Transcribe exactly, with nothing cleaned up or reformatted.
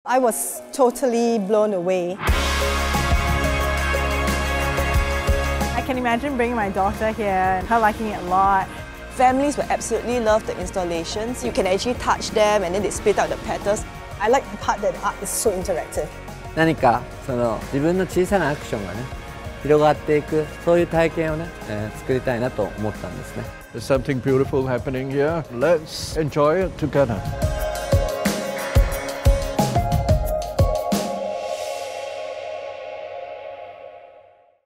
I was totally blown away. I can imagine bringing my daughter here and her liking it a lot. Families will absolutely love the installations. You can actually touch them and then they spit out the petals. I like the part that the art is so interactive. 何かその自分の小さなアクションがね広がっていくそういう体験をね、えー、作りたいなと思ったんですね。 There's something beautiful happening here. Let's enjoy it together.